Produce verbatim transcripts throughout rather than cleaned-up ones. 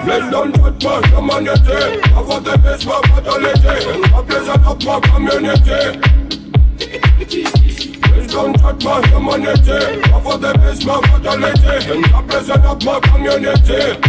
Please don't touch my humanity. I want the best for fatality. I present up my community. Please don't touch my humanity. I want the best for fatality. I present up my community.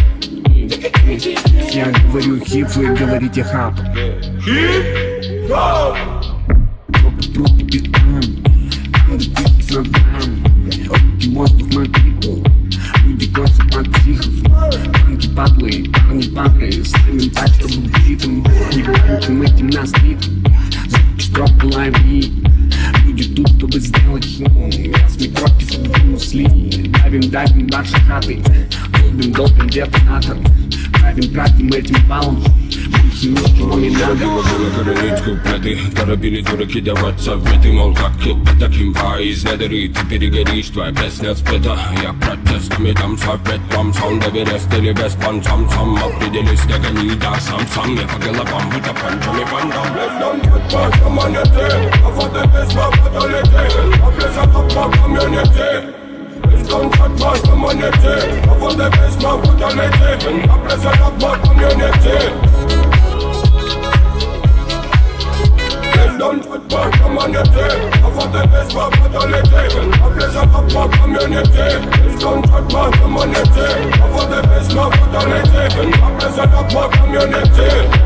Я говорю хип, вы говорите хап. Хип-хоп. Трупы битам, летит с ногам. Руки воздух на пику, люди косят под психов. Танки падлы, парни падлы, стримим так, чтобы битым. Не банким этим на стрит, звуки строп лови. Люди тут, чтобы сделать хим. Я с микроки подвинулся линии. Давим, давим ваши хаты, долбим, долбим детонатор. Правим, правим этим балом. Ничего не надо. Было коронить куплеты. Торопили дураки давать советы. Мол, как это таким из недоры. Ты перегоришь, твоя песня спета. Я протестами дам совет вам. Саунд Эверест или без пан. Сам-сам определись, догони, да, сам-сам. Я по головам, будто панчами пандам. Please don't touch my humanity. I want the best for fatality. I present up my community. Please don't touch my humanity. I want the best for fatality. I present up my community. Don't touch my humanity. I want the best for fatality. I present up my community. Please don't touch my humanity. I want the best for fatality. I present up my community.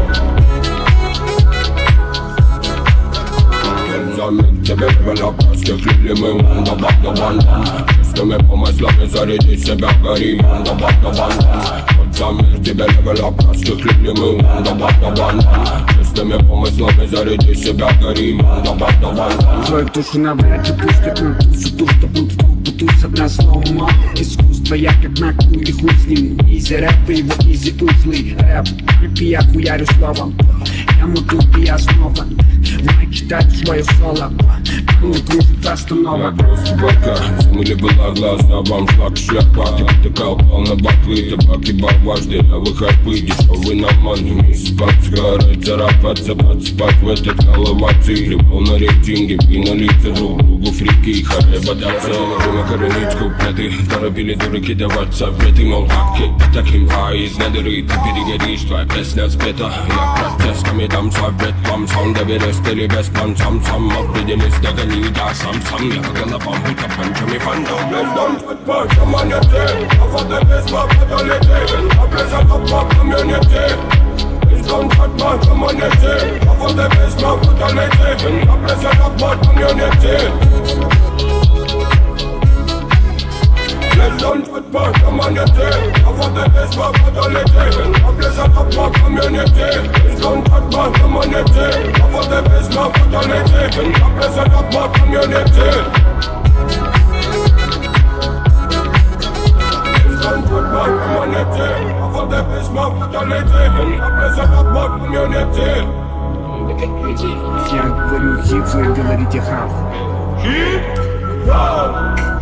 Замить тебе на простых люди, мы ванда банда банда. Чистыми помыслами заряди себя, гори ванда банда банда. Замить тебе на простых люди, мы ванда банда банда. Чистыми помыслами заряди себя, гори ванда банда банда. Твою душу навряд ли пустят на тусу, ту, что будут туз однословно. Искусство я как на куй, хуй с ним. Изи рэп и его изи узлы. Рэп, и я хуярю словом. Я муту, и я снова в майке читаю свое соло. Ну, кружит остановок. Я просто бока, смыли была глаза, вам шлак шляпа. Ты потыкал полно ботвы, табаки баважды. А вы хайпы, дешевый на мане. Спать, сгорать, зарабаться, подспать в этот головаций. Любовь на рейтинге, и на лице друг другу фрики. Харе бодаться, время коронить куплеты. Торопили дураки давать советы. Мол, как это таким из недоры. Ты перегоришь, твоя песня спета. Я протестами дам совет вам. Саунд Эверест или без пан. Сам-сам определись, догони, да, сам-сам. Я по головам, будто панчами пандам. Please don't touch my humanity. I want the best for fatality. I present up my community. Please don't touch my humanity. I want the best for fatality. I present up my community. Please don't touch my humanity. I want the best for fatality. I present up my community. Please don't touch my humanity. I want the best for fatality. I present up my community. Please don't touch my humanity. I want the best for fatality. I present up my community. Я говорю хип, вы говорите хап. Хип-хоп.